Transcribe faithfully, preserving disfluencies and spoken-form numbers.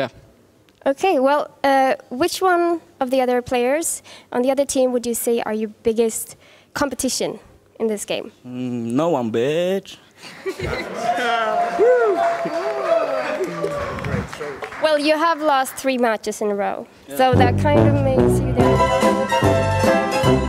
Yeah. Okay, well, uh, which one of the other players on the other team would you say are your biggest competition in this game? Mm, no one, bitch. Well, you have lost three matches in a row, yeah. So that kind of makes you